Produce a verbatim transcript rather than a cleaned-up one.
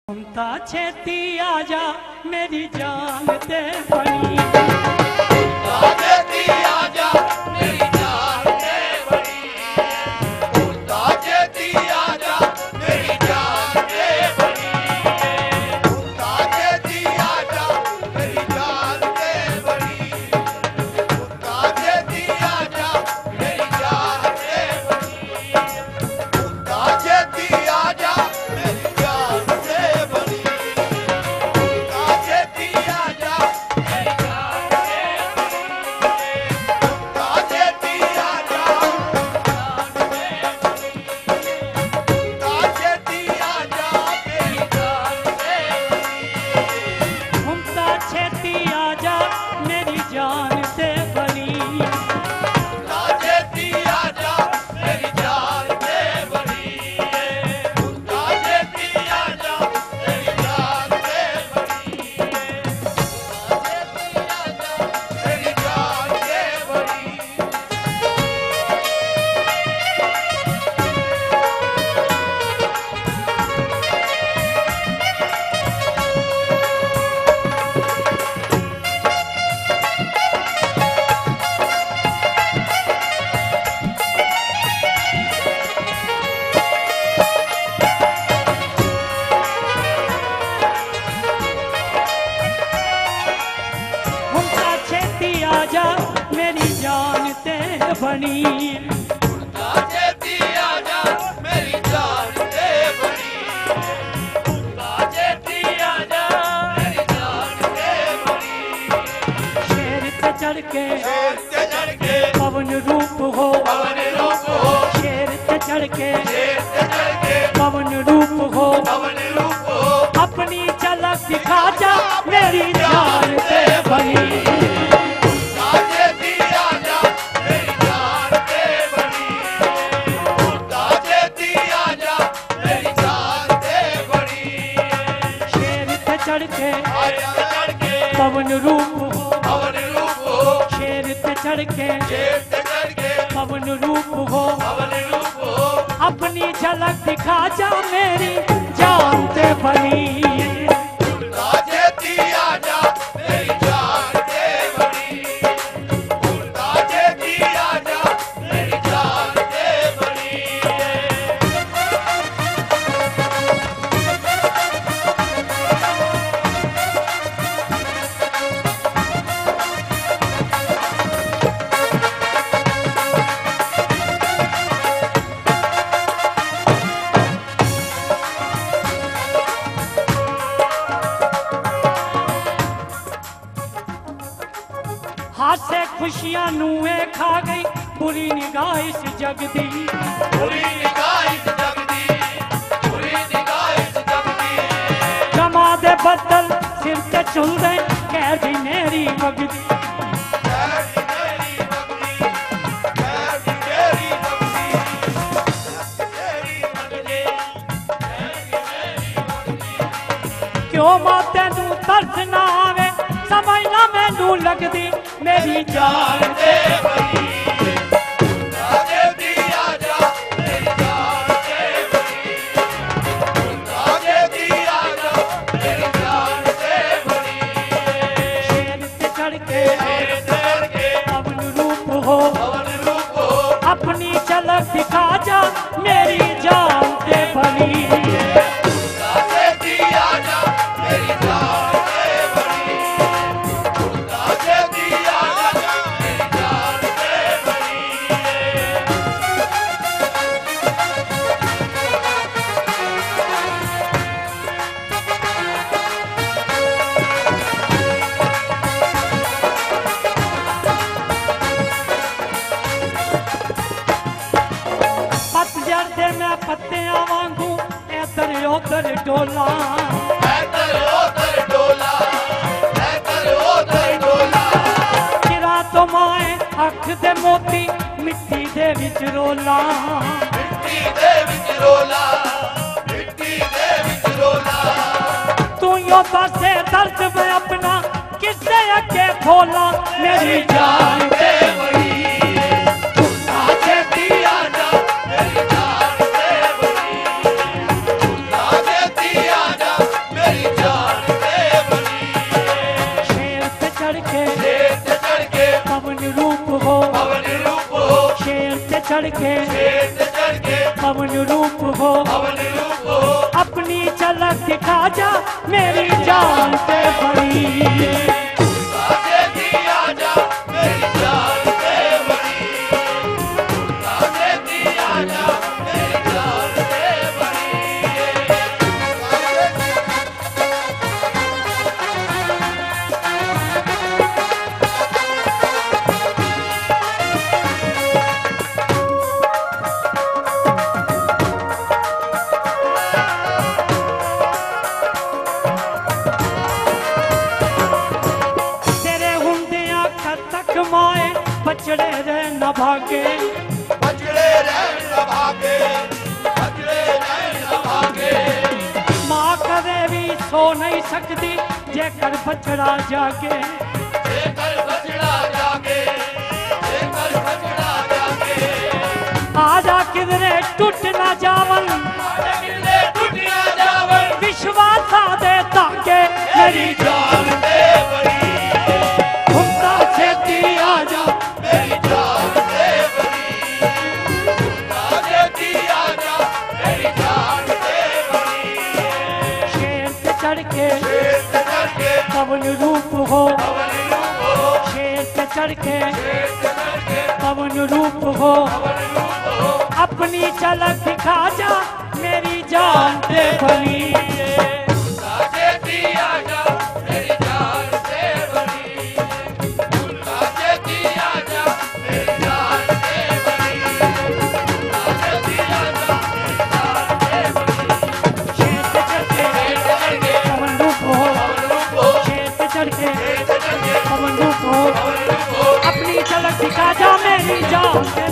ममता छेती आजा मेरी जान ते बनी, ममता छेती आजा मेरी जान ते बनी, ममता छेती आजा मेरी जान ते बनी, ममता छेती आजा मेरी जान ते बनी, ममता छेती आजा मेरी जान ते बनी, ममता छेती आजा मेरी जान ते बनी, ममता छेती आजा मेरी जान ते ममता छेती आजा मेरी जान ते बनी, ममता छेती आजा मेरी जान ते बनी, ममता छेती आजा मेरी जान ते बनी, ममता छेती आजा मेरी जान ते बनी। ममता छेती आजा मेरी जान ते बनी, ममता छेती आजा मेरी जान ते बनी, ममता छेती आजा मेरी जान ते बनी। शेर पे चढ़ के शेर ते चढ़ के पवन रूप हो, पवन रूप हो, शेर पे चढ़ के शेर ते चढ़ के पवन रूप हो, पवन रूप हो, अपनी झलक दिखा जा मेरी जान ते बनी, ममता छेती आजा मेरी जान ते बनी, ममता छेती आजा मेरी जान ते बनी। शेर पे चढ़ के आया चढ़ के पवन रूप हो, पवन रूप हो, शेर पे चढ़ के शेर ते चढ़ के पवन रूप हो, पवन रूप हो, अपनी झलक दिखा जा मेरी जान ते बनी, ममता छेती आजा मेरी जान ते बनी, ममता छेती आजा मेरी जान ते बनी। हाथ से खुशियां नूए खा गई बुरी निगाह इस जग दी, बुरी निगाह इस जग दी, बुरी निगाह इस जग दी, कमा दे बदल सिर ते चुल दे कह दी मेरी मगदी, कैसी मेरी मगदी, कैसी मेरी मगदी, कैसी मेरी मगदी, कैसी मेरी मगदी। क्यों मां तेनू तरस ना आवे समझ ना मैनू लगदी मेरी जान ते बनी, ममता छेती आजा मेरी जान ते बनी, ममता छेती आजा मेरी जान ते बनी। शेर पे चढ़ के शेर ते चढ़ के पवन रूप हो, पवन रूप हो, अपनी झलक दिखा जा मेरी जान ते बनी, ममता छेती आजा मेरी जान ते बनी, ममता छेती आजा मेरी जान ते बनी। पतझड़ दे मैं पत्तियां वांगू इधर उधर डोला, ऐतर ओतर डोला, ऐतर ओतर डोला, किरा तो माए अख दे मोती मिट्टी दे विच रोला, मिट्टी दे विच रोला, मिट्टी दे विच रोला। तू यो दसे दर्द में अपना किससे अगे खोला मेरी जान ते बनी, ममता छेती आजा मेरी जान ते बनी, ममता छेती आजा के शेर से चढ़ के पवन रूप हो, पवन रूप हो, अपनी झलक दिखा जा मेरी जान से बड़ी। आजा दिया जा मेरी जान से बड़ी, आजा दिया जा मेरी जान से बड़ी। तेरे हुंदिया कतक माए बचड़े रे न भागे, बजड़े रहन न भागे, बजड़े रहन न भागे, माँ करे भी सो नहीं सकती जेकर बछड़ा जागे। जेकर बजड़ा जागे, जेकर बजड़ा जागे, आजा किधरे टूट ना जावन, आजा किले टूटिया जावन, विश्वास दे ताके मेरी जान से बड़ी, घुमता छेती आजा मेरी जान से बड़ी, आजा दिया जा मेरी जान से बड़ी। शेर पे चढ़ के शेर से चढ़ के पवन रूप हो, पवन रूप हो, शेर पे चढ़ के शेर से चढ़ के पवन रूप हो, पवन रूप हो, अपनी झलक दिखा जा मेरी जान से बड़ी। आजा दिया जा मेरी जान से बड़ी, आजा दिया जा मेरी जान से बड़ी, आजा दिया जा मेरी जान से बड़ी। शेर पे चढ़ के पवन रूप हो, रूप हो, शेर पे चढ़ के शेर से चढ़ के पवन रूप हो, पवन रूप हो, अपनी झलक दिखा जा मेरी जान से